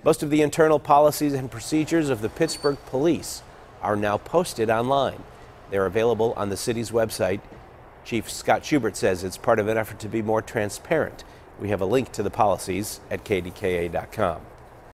Most of the internal policies and procedures of the Pittsburgh Police are now posted online. They're available on the city's website. Chief Scott Schubert says it's part of an effort to be more transparent. We have a link to the policies at KDKA.com.